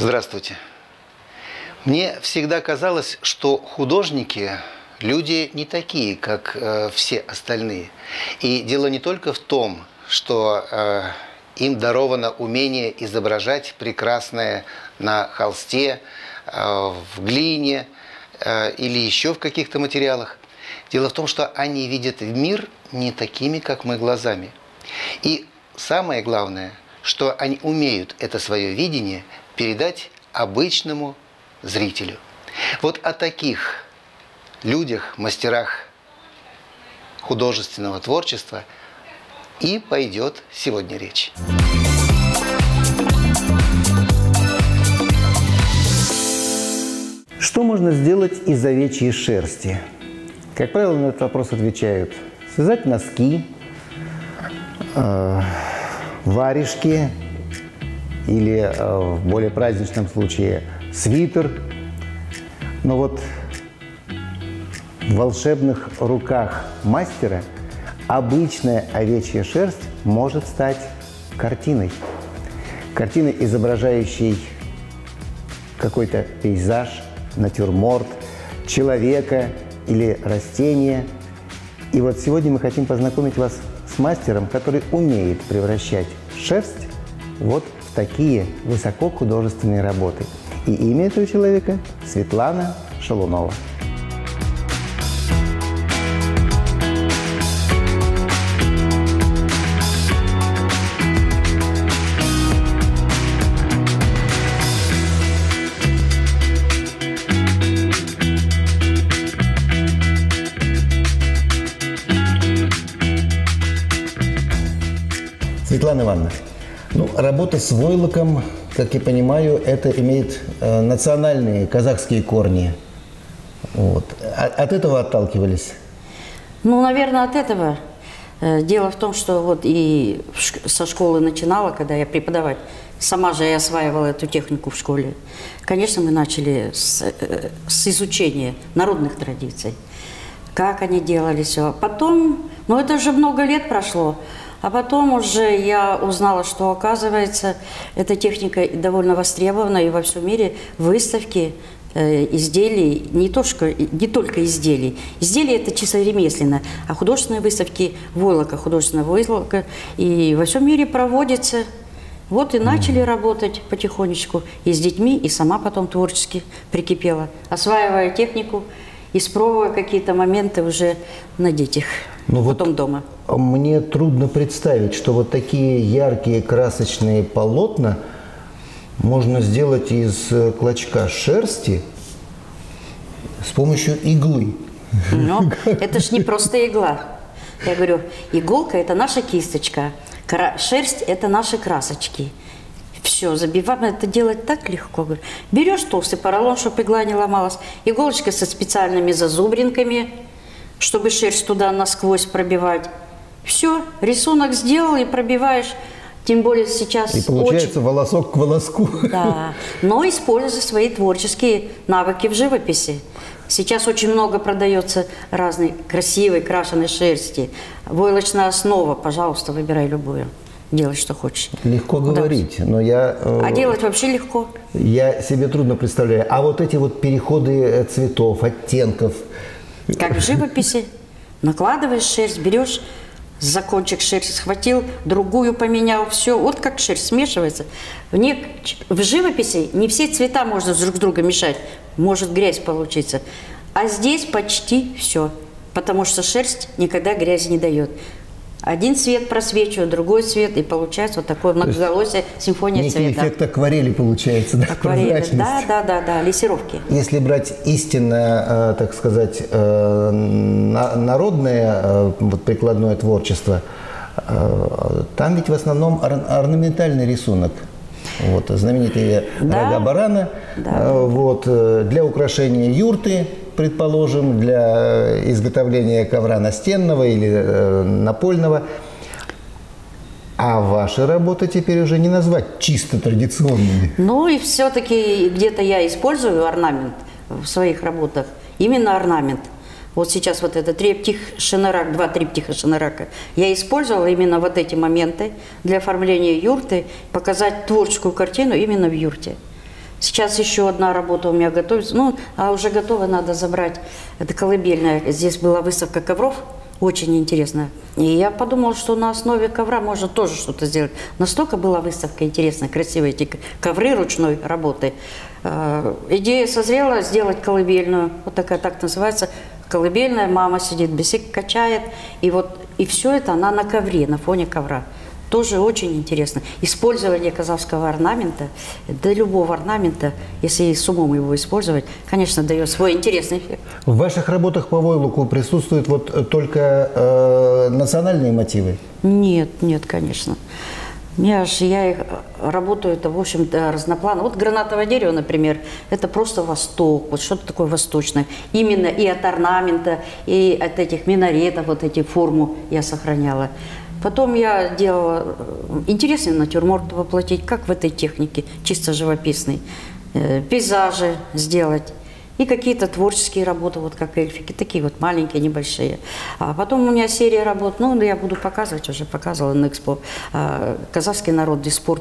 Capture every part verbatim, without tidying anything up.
Здравствуйте. Мне всегда казалось, что художники – люди не такие, как э, все остальные. И дело не только в том, что э, им даровано умение изображать прекрасное на холсте, э, в глине э, или еще в каких-то материалах. Дело в том, что они видят мир не такими, как мы, глазами. И самое главное, что они умеют это свое видение передать обычному зрителю. Вот о таких людях, мастерах художественного творчества и пойдет сегодня речь. Что можно сделать из овечьей шерсти? Как правило, на этот вопрос отвечают: связать носки, э, варежки или, э, в более праздничном случае, свитер. Но вот в волшебных руках мастера обычная овечья шерсть может стать картиной. Картиной, изображающей какой-то пейзаж, натюрморт, человека или растения. И вот сегодня мы хотим познакомить вас с мастером, который умеет превращать шерсть вот в такие высокохудожественные работы. И имя этого человека – Светлана Шалунова. Светлана Ивановна, ну, работа с войлоком, как я понимаю, это имеет э, национальные казахские корни. Вот. От, от этого отталкивались? Ну, наверное, от этого. Дело в том, что вот и со школы начинала, когда я преподавать, сама же я осваивала эту технику в школе. Конечно, мы начали с, с изучения народных традиций, как они делали все. Потом, ну это же много лет прошло, а потом уже я узнала, что, оказывается, эта техника довольно востребована, и во всем мире выставки э, изделий, не, то, что, не только изделий. Изделия – это чисто ремесленно, а художественные выставки войлока, художественного войлока, и во всем мире проводятся. Вот и начали работать потихонечку и с детьми, и сама потом творчески прикипела, осваивая технику, испробуя какие-то моменты уже на детях, ну потом вот дома. Мне трудно представить, что вот такие яркие красочные полотна можно сделать из клочка шерсти с помощью иглы. Ну, это ж не просто игла. Я говорю, иголка – это наша кисточка, шерсть – это наши красочки. Все, забиваем, это делать так легко. Берешь толстый поролон, чтобы игла не ломалась, иголочка со специальными зазубринками, чтобы шерсть туда насквозь пробивать. Все, рисунок сделал и пробиваешь, тем более сейчас и получается очень... волосок к волоску. Да, но используя свои творческие навыки в живописи. Сейчас очень много продается разной красивой крашеной шерсти. Войлочная основа, пожалуйста, выбирай любую. Делай, что хочешь. Легко Куда говорить, но я... А делать вообще легко. Я себе трудно представляю. А вот эти вот переходы цветов, оттенков... Как в живописи. Накладываешь шерсть, берешь за кончик шерсти, схватил, другую поменял, все. Вот как шерсть смешивается. В, не... в живописи не все цвета можно друг с другом мешать. Может грязь получиться. А здесь почти все. Потому что шерсть никогда грязи не дает. Один цвет просвечивает, другой цвет, и получается вот такое многоголосие, симфония некий цвета. Эффект акварели получается, да? Акварели, да, да, да, да, лессировки. Если брать истинно, так сказать, народное вот, прикладное творчество, там ведь в основном ор орнаментальный рисунок. Вот, знаменитые да, рога барана, да, вот, для украшения юрты, предположим, для изготовления ковра настенного или э, напольного. А ваши работы теперь уже не назвать чисто традиционными. Ну и все-таки где-то я использую орнамент в своих работах. Именно орнамент. Вот сейчас вот это триптих Шенерак, два триптиха Шенерака. Я использовала именно вот эти моменты для оформления юрты, показать творческую картину именно в юрте. Сейчас еще одна работа у меня готовится. Ну, а уже готова, надо забрать. Это колыбельная. Здесь была выставка ковров. Очень интересно. И я подумала, что на основе ковра можно тоже что-то сделать. Настолько была выставка интересная, красивые эти ковры ручной работы. Э, идея созрела сделать колыбельную. Вот такая, так называется, колыбельная. Мама сидит, бесик качает. И вот, и все это она на ковре, на фоне ковра. Тоже очень интересно. Использование казахского орнамента, да любого орнамента, если с умом его использовать, конечно, дает свой интересный эффект. В ваших работах по войлоку присутствуют вот только э, национальные мотивы? Нет, нет, конечно. Я, ж, я их работаю, это, в общем-то, разнопланово. Вот гранатовое дерево, например, это просто Восток, вот что-то такое восточное. Именно и от орнамента, и от этих минаретов, вот эти форму я сохраняла. Потом я делала интересный натюрморт воплотить, как в этой технике, чисто живописный. Э, пейзажи сделать. И какие-то творческие работы, вот как эльфики, такие вот маленькие, небольшие. А потом у меня серия работ, ну, я буду показывать, уже показывала на экспо. А, казахский народный спорт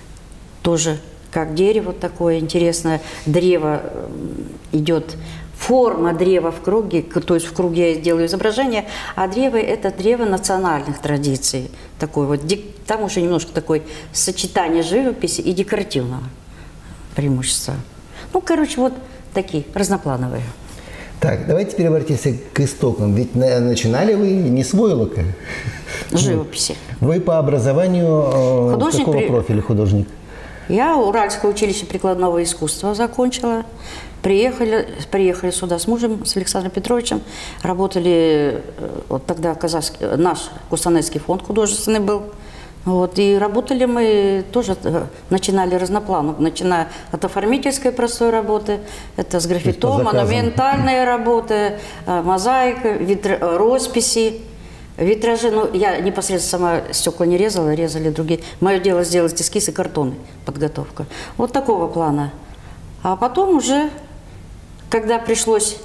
тоже как дерево такое интересное. Древо идет, форма древа в круге, то есть в круге я делаю изображение, а древо – это древо национальных традиций. Такой вот, там уже немножко такое сочетание живописи и декоративного преимущества. Ну, короче, вот такие разноплановые. Так, давайте теперь обратимся к истокам. Ведь начинали вы не с войлока. Живописи. Вы по образованию художник, какого при... профиля художник? Я Уральское училище прикладного искусства закончила. Приехали, приехали сюда с мужем, с Александром Петровичем. Работали, вот тогда казахский, наш Кустанайский фонд художественный был. Вот, и работали мы тоже, начинали разнопланово, начиная от оформительской простой работы, это с граффито, монументальные работы, мозаика, витр... росписи, витражи. Ну, я непосредственно сама стекла не резала, резали другие. Мое дело сделать эскизы, картоны, подготовка. Вот такого плана. А потом уже, когда пришлось,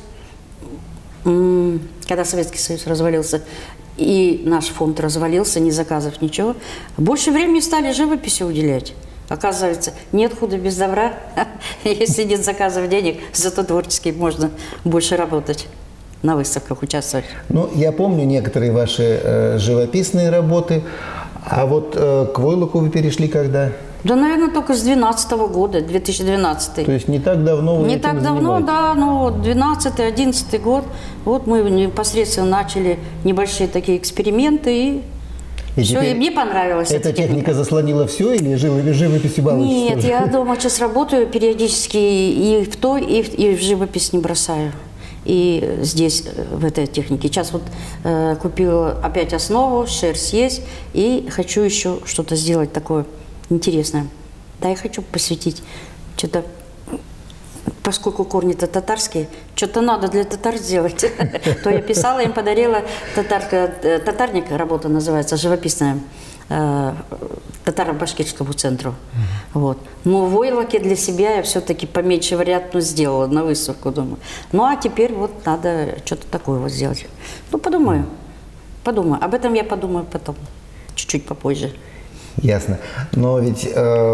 когда Советский Союз развалился, и наш фонд развалился, ни заказов, ничего, больше времени стали живописи уделять. Оказывается, нет худа без добра. Если нет заказов, денег, зато творчески можно больше работать, на выставках участвовать. Ну, я помню некоторые ваши э, живописные работы. А вот э, к войлоку вы перешли когда? Да, наверное, только с двенадцатого года, две тысячи двенадцатый. То есть не так давно вы Не этим так давно, занимаетесь? да, ну вот двенадцатый, одиннадцатый год. Вот мы непосредственно начали небольшие такие эксперименты, и, и все, и мне понравилось. Эта, эта техника, техника заслонила все или живописью балуетесь? Нет, тоже? я дома сейчас работаю периодически и в той, и в, и в живопись не бросаю. И здесь, в этой технике. Сейчас вот э, купила опять основу, шерсть есть, и хочу еще что-то сделать такое интересное. Да, я хочу посвятить что-то, поскольку корни-то татарские, что-то надо для татар сделать. То я писала, им подарила татарник, работа называется, живописная, татаро-башкирскому центру. Вот. Но в войлоке для себя я все-таки поменьше вариант сделала на выставку, думаю. Ну, а теперь вот надо что-то такое вот сделать. Ну, подумаю, подумаю. Об этом я подумаю потом, чуть-чуть попозже. Ясно. Но ведь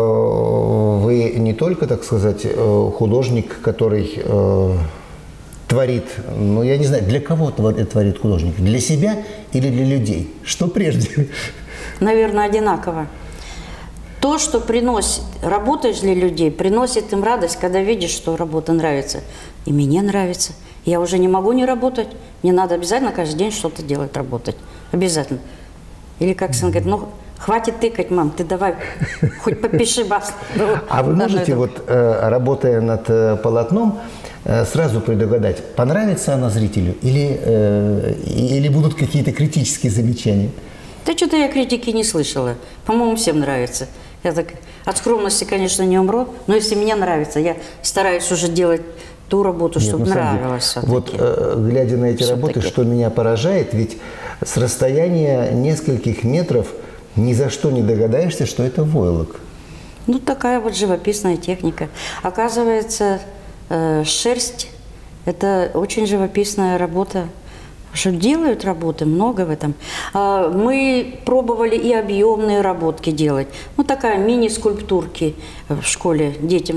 э, вы не только, так сказать, э, художник, который э, творит, ну, я не знаю, для кого творит художник? Для себя или для людей? Что прежде? Наверное, одинаково. То, что приносит, работаешь для людей, приносит им радость, когда видишь, что работа нравится. И мне нравится. Я уже не могу не работать. Мне надо обязательно каждый день что-то делать, работать. Обязательно. Или как сын говорит, ну, хватит тыкать, мам, ты давай, хоть попиши бас. А вы можете, вот, работая над полотном, сразу предугадать, понравится она зрителю или, или будут какие-то критические замечания? Да что-то я критики не слышала. По-моему, всем нравится. Я так от скромности, конечно, не умру, но если мне нравится, я стараюсь уже делать ту работу, чтобы Нет, нравилось. Вот, глядя на эти работы, что меня поражает, ведь с расстояния нескольких метров ни за что не догадаешься, что это войлок. Ну, такая вот живописная техника. Оказывается, э, шерсть – это очень живописная работа. Что делают работы, много в этом. А, мы пробовали и объемные работки делать. Ну, такая мини-скульптурки в школе детям.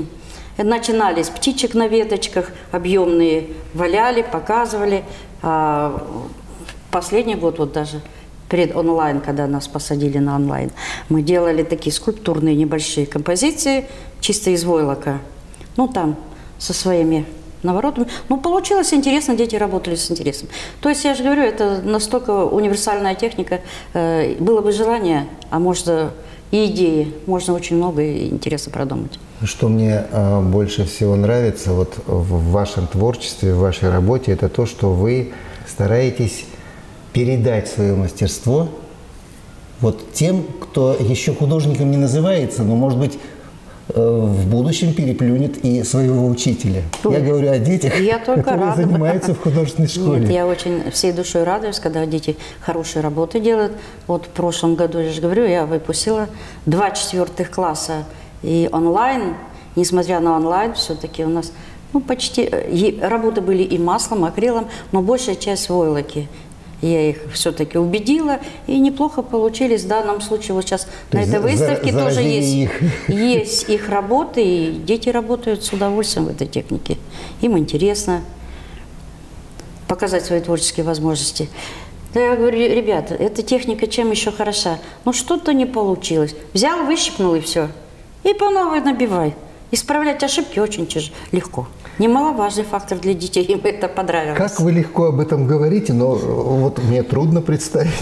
Начинали с птичек на веточках, объемные, валяли, показывали. А последний год, вот даже перед онлайн, когда нас посадили на онлайн, мы делали такие скульптурные небольшие композиции, чисто из войлока. Ну, там, со своими наворотами. Ну, получилось интересно, дети работали с интересом. То есть, я же говорю, это настолько универсальная техника. Э, было бы желание, а может, и идеи. Можно очень много и интересно продумать. Что мне э, больше всего нравится вот в вашем творчестве, в вашей работе, это то, что вы стараетесь передать свое мастерство вот тем, кто еще художником не называется, но, может быть, в будущем переплюнет и своего учителя. Ну, я говорю о детях, я только которые рада. занимаются в художественной школе. Нет, я очень всей душой радуюсь, когда дети хорошие работы делают. Вот в прошлом году, я же говорю, я выпустила два четвертых класса и онлайн. Несмотря на онлайн, все-таки у нас ну, почти и работы были и маслом, акрилом, но большая часть войлоки. Я их все-таки убедила, и неплохо получились. В данном случае вот сейчас То на этой выставке за, тоже есть их. есть их работы, и дети работают с удовольствием в этой технике. Им интересно показать свои творческие возможности. Да я говорю, ребята, эта техника чем еще хороша? Ну что-то не получилось. Взял, выщипнул и все. И по новой набивай. Исправлять ошибки очень тяжело, легко. Немаловажный фактор для детей, им это понравилось. Как вы легко об этом говорите, но вот мне трудно представить.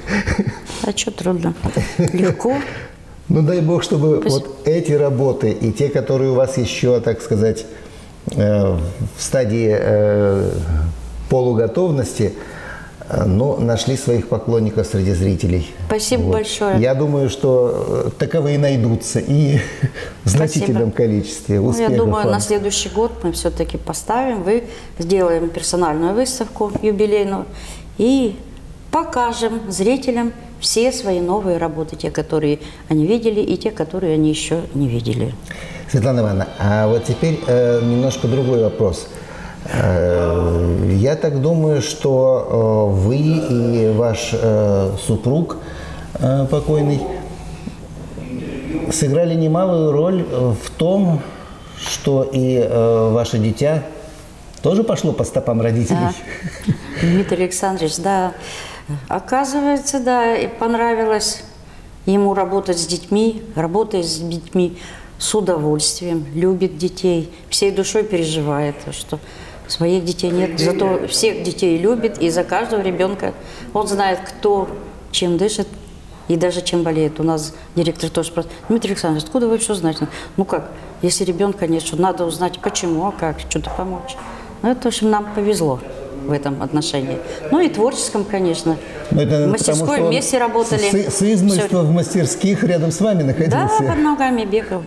А что трудно? Легко. Ну дай бог, чтобы Пусть... вот эти работы и те, которые у вас еще, так сказать, в стадии полуготовности, но нашли своих поклонников среди зрителей. Спасибо вот. большое. Я думаю, что таковые и найдутся и в значительном Спасибо. количестве. Успехов. Ну, я думаю, вам. на следующий год мы все-таки поставим, вы сделаем персональную выставку юбилейную и покажем зрителям все свои новые работы, те, которые они видели, и те, которые они еще не видели. Светлана Ивановна, а вот теперь э, немножко другой вопрос. Я так думаю, что вы и ваш супруг покойный сыграли немалую роль в том, что и ваше дитя тоже пошло по стопам родителей. Да. Дмитрий Александрович, да, оказывается, да, и понравилось ему работать с детьми, работает с детьми с удовольствием, любит детей, всей душой переживает, что своих детей нет, зато всех детей любит, и за каждого ребенка он знает, кто чем дышит и даже чем болеет. У нас директор тоже спрашивает: Дмитрий Александрович, откуда вы все знаете? Ну как, если ребенка нет, что надо узнать, почему, а как, что-то помочь. Ну это, в общем, нам повезло в этом отношении. Ну и творческом, конечно. В мастерской вместе работали. С, с измольства в мастерских рядом с вами находился. Да, под ногами бегал.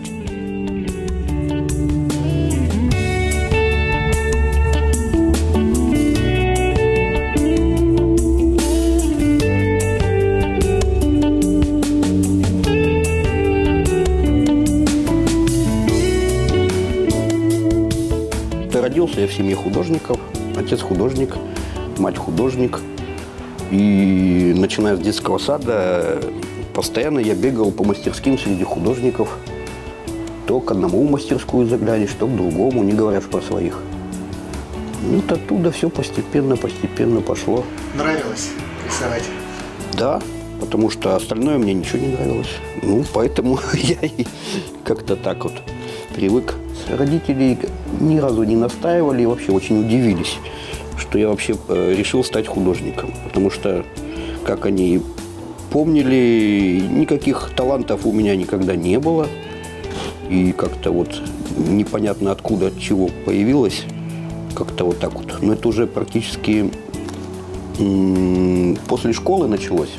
Родился я в семье художников, отец художник, мать художник. И начиная с детского сада, постоянно я бегал по мастерским среди художников. То к одному в мастерскую заглянешь, то к другому, не говоря про своих. Вот оттуда все постепенно, постепенно пошло. Нравилось рисовать? Да, потому что остальное мне ничего не нравилось. Ну, поэтому я и как-то так вот привык. Родители ни разу не настаивали и вообще очень удивились, что я вообще решил стать художником. Потому что, как они помнили, никаких талантов у меня никогда не было. И как-то вот непонятно откуда, от чего появилось. Как-то вот так вот. Но это уже практически после школы началось.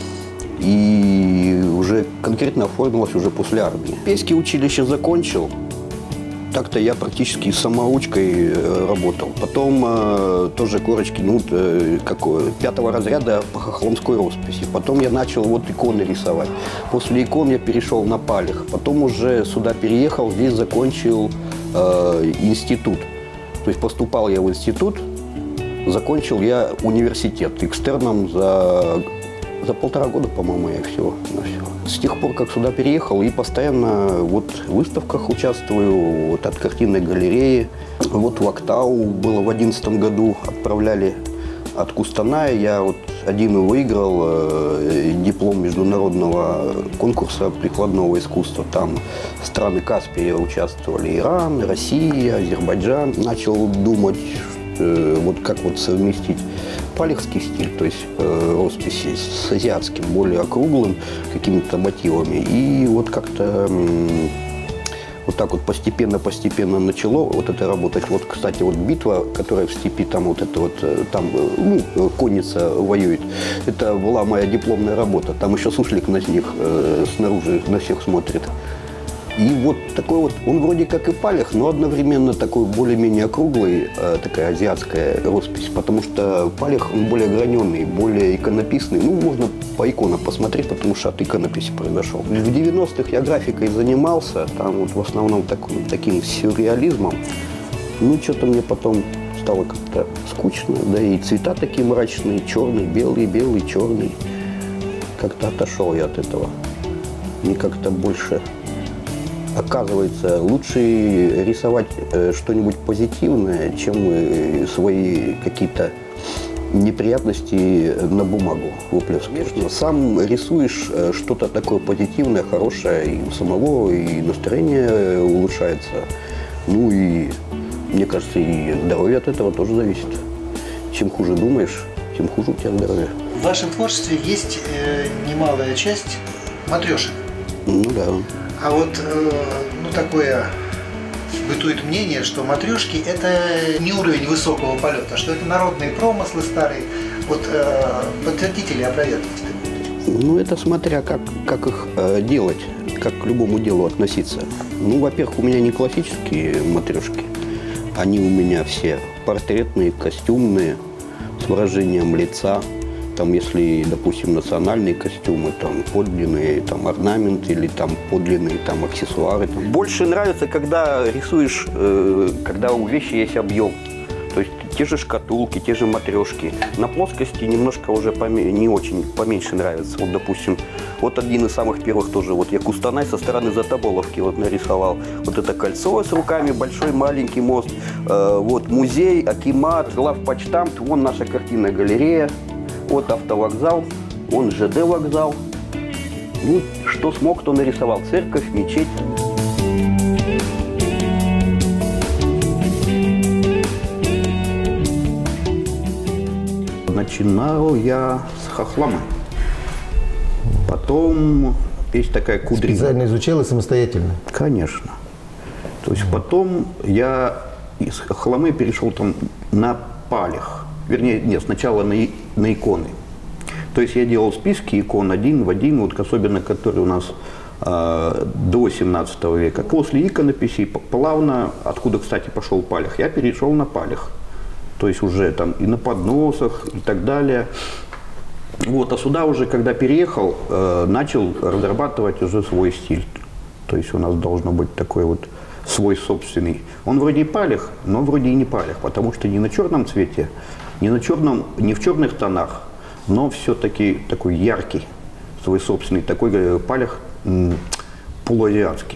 И уже конкретно оформилось уже после армии. Европейское училище закончил. Так-то я практически самоучкой работал. Потом э, тоже корочки, ну, э, как, пятого разряда по хохломской росписи. Потом я начал вот иконы рисовать. После икон я перешел на палех. Потом уже сюда переехал, здесь закончил э, институт. То есть поступал я в институт, закончил я университет экстерном за За полтора года, по-моему, я всего на все. С тех пор, как сюда переехал, и постоянно вот в выставках участвую, вот от картинной галереи. Вот в Актау было в одиннадцатом году, отправляли от Кустаная. Я вот один выиграл э, диплом международного конкурса прикладного искусства. Там страны Каспия участвовали: Иран, Россия, Азербайджан. Начал думать, э, вот как вот совместить палехский стиль, то есть э, росписи с азиатским, более округлым, какими-то мотивами. И вот как-то э, вот так вот постепенно-постепенно начало вот это работать. Вот, кстати, вот битва, которая в степи, там вот это вот, там, ну, конница воюет, это была моя дипломная работа. Там еще суслик на них э, снаружи на всех смотрит. И вот такой вот, он вроде как и палех, но одновременно такой более-менее округлый, э, такая азиатская роспись, потому что палех, он более граненый, более иконописный. Ну, можно по иконам посмотреть, потому что от иконописи произошел. В девяностых я графикой занимался, там вот в основном таким, таким сюрреализмом. Ну, что-то мне потом стало как-то скучно, да и цвета такие мрачные, черный, белый, белый, черный. Как-то отошел я от этого. Мне как-то больше... Оказывается, лучше рисовать э, что-нибудь позитивное, чем э, свои какие-то неприятности на бумагу выплескивать. Сам рисуешь э, что-то такое позитивное, хорошее, и у самого и настроение улучшается. Ну и, мне кажется, и здоровье от этого тоже зависит. Чем хуже думаешь, тем хуже у тебя здоровье. В вашем творчестве есть э, немалая часть матрешек. Ну да. А вот, э, ну, такое бытует мнение, что матрешки – это не уровень высокого полета, что это народные промыслы старые. Вот э, подтвердите или опровергните? Ну, это смотря как, как их э, делать, как к любому делу относиться. Ну, во-первых, у меня не классические матрешки. Они у меня все портретные, костюмные, с выражением лица. Там, если, допустим, национальные костюмы, там подлинные там, орнаменты или там подлинные там, аксессуары. Там. Больше нравится, когда рисуешь, э, когда у вещи есть объем. То есть те же шкатулки, те же матрешки. На плоскости немножко уже поме- не очень, поменьше нравится. Вот, допустим, вот один из самых первых тоже. Вот я Кустанай со стороны Затоболовки вот нарисовал. Вот это кольцо с руками, большой, маленький мост. Э, вот музей, Акимат, главпочтамт, вон наша картинная галерея. Вот автовокзал, он ЖД вокзал. Ну, что смог, то нарисовал. Церковь, мечеть. Начинал я с хохломы. Потом есть такая кудрина. Специально изучал и самостоятельно? Конечно. То есть потом я из хохломы перешел там на палех. Вернее, нет, сначала на, на иконы. То есть я делал списки икон один в один, вот особенно которые у нас э, до семнадцатого века. После иконописей плавно, откуда, кстати, пошел палех, я перешел на палех. То есть уже там и на подносах и так далее. Вот, а сюда уже, когда переехал, э, начал разрабатывать уже свой стиль. То есть у нас должно быть такой вот свой собственный. Он вроде и палех, но вроде и не палех, потому что не на черном цвете, не на черном, не в черных тонах, но все-таки такой яркий, свой собственный, такой палех м, полуазиатский.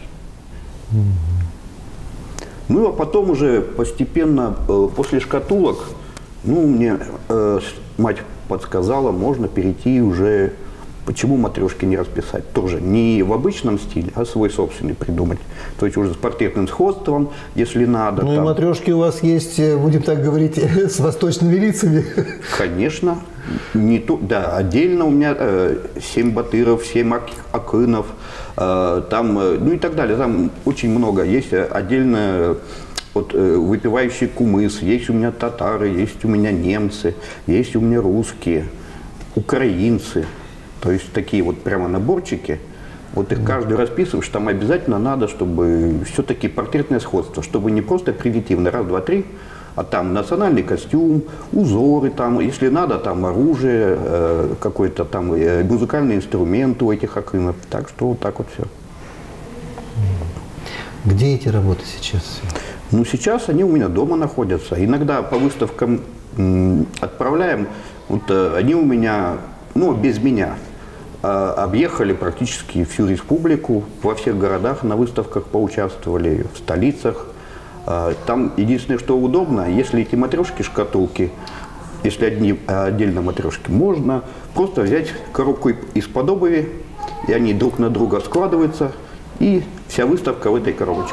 Mm-hmm. Ну а потом уже постепенно, э, после шкатулок, ну мне э, мать подсказала, можно перейти уже, почему матрешки не расписать, тоже не в обычном стиле, а свой собственный придумать. То есть уже с портретным сходством, если надо. Ну там... и матрешки у вас есть, будем так говорить, с восточными лицами. Конечно. Не то, да, отдельно у меня э, семь батыров, семь ак акынов, э, там, э, ну и так далее. Там очень много. Есть отдельно вот, э, выпивающий кумыс, есть у меня татары, есть у меня немцы, есть у меня русские, украинцы. То есть такие вот прямо наборчики. Вот их каждый расписываешь, там обязательно надо, чтобы все-таки портретное сходство, чтобы не просто примитивно раз, два, три, а там национальный костюм, узоры, там, если надо, там оружие, э, какой-то там э, музыкальный инструмент у этих акынов. Так что вот так вот все. Где эти работы сейчас? Ну, сейчас они у меня дома находятся. Иногда по выставкам м, отправляем. Вот э, они у меня ну, без меня, объехали практически всю республику, во всех городах на выставках поучаствовали, в столицах. Там единственное, что удобно, если эти матрешки-шкатулки, если одни отдельно матрешки, можно просто взять коробку из-под обуви, и они друг на друга складываются, и вся выставка в этой коробочке.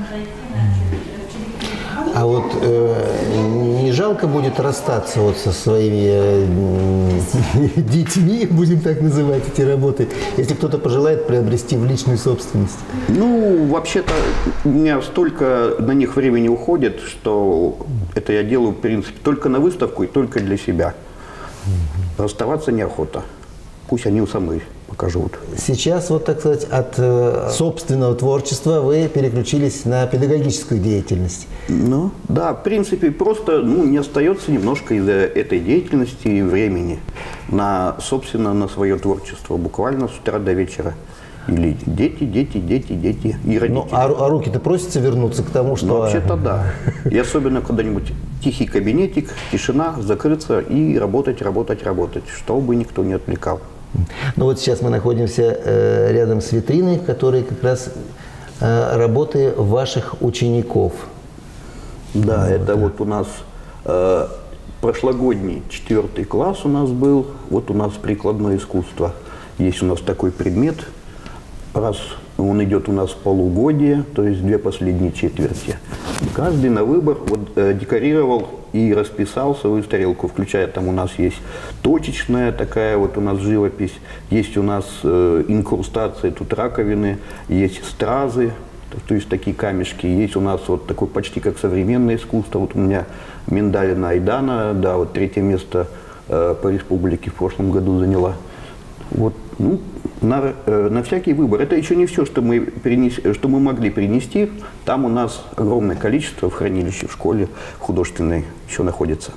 А вот э, не жалко будет расстаться вот со своими э, детьми, будем так называть эти работы, если кто-то пожелает приобрести в личную собственность? Ну, вообще-то у меня столько на них времени уходит, что это я делаю, в принципе, только на выставку и только для себя. Расставаться неохота. Пусть они сами покажут. Сейчас, вот так сказать, от э, собственного творчества вы переключились на педагогическую деятельность. Ну, да, в принципе, просто ну, не остается немножко из-за этой деятельности и времени на, собственно, на свое творчество, буквально с утра до вечера. Или дети, дети, дети, дети и родители. Ну, а, а руки-то просятся вернуться к тому, что... Ну, вообще-то да. И особенно когда-нибудь тихий кабинетик, тишина, закрыться и работать, работать, работать, чтобы никто не отвлекал. Ну вот сейчас мы находимся э, рядом с витриной, в которой как раз э, работы ваших учеников. Да, вот, это да. Вот у нас э, прошлогодний четвертый класс у нас был, вот у нас прикладное искусство. Есть у нас такой предмет, раз он идет у нас полугодие, то есть две последние четверти. Каждый на выбор вот, э, декорировал и расписал свою тарелку, включая там у нас есть точечная такая вот у нас живопись, есть у нас э, инкрустации, тут раковины, есть стразы, то есть такие камешки, есть у нас вот такой почти как современное искусство, вот у меня Миндалина Айдана, да, вот третье место э, по республике в прошлом году заняла. Вот, ну, на, э, на всякий выбор. Это еще не все, что мы, принес, что мы могли принести. Там у нас огромное количество в хранилище, в школе художественной еще находится.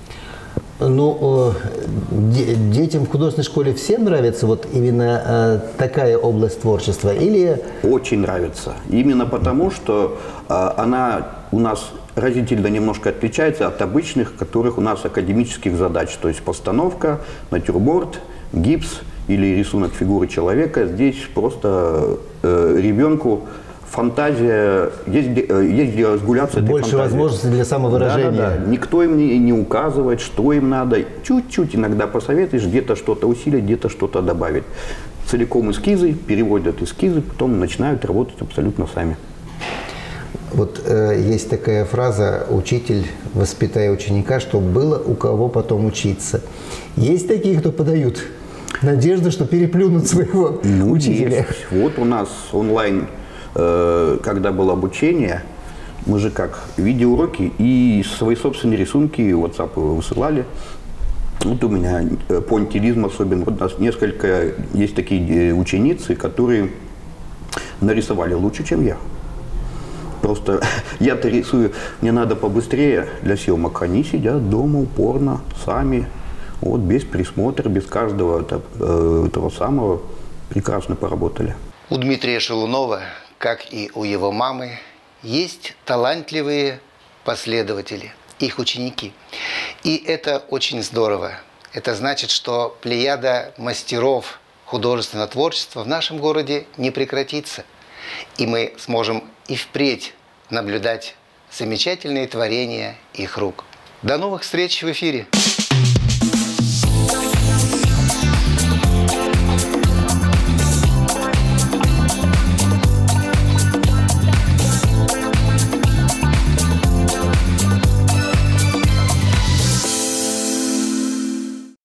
Ну, э, детям в художественной школе всем нравится вот именно э, такая область творчества? Или... Очень нравится. Именно потому, что э, она у нас разительно немножко отличается от обычных, которых у нас академических задач. То есть постановка, натюрморт, гипс или рисунок фигуры человека. Здесь просто э, ребенку фантазия, есть где, есть где разгуляться. Больше возможностей для самовыражения. Да, да, да. Никто им не, не указывает, что им надо. Чуть-чуть иногда посоветуешь, где-то что-то усилить, где-то что-то добавить. Целиком эскизы, переводят эскизы, потом начинают работать абсолютно сами. Вот э, есть такая фраза: учитель, воспитая ученика, чтобы было у кого потом учиться. Есть такие, кто подают надежду, что переплюнут своего ну, учителя? Есть. Вот у нас онлайн, э, когда было обучение, мы же как, видеоуроки и свои собственные рисунки в WhatsApp высылали. Вот у меня понтилизм особенно. Вот у нас несколько, есть такие ученицы, которые нарисовали лучше, чем я. Просто я-то рисую, мне надо побыстрее для съемок. Они сидят дома упорно, сами, вот без присмотра, без каждого этого, этого самого, прекрасно поработали. У Дмитрия Шелунова, как и у его мамы, есть талантливые последователи, их ученики. И это очень здорово. Это значит, что плеяда мастеров художественного творчества в нашем городе не прекратится. И мы сможем и впредь наблюдать замечательные творения их рук. До новых встреч в эфире!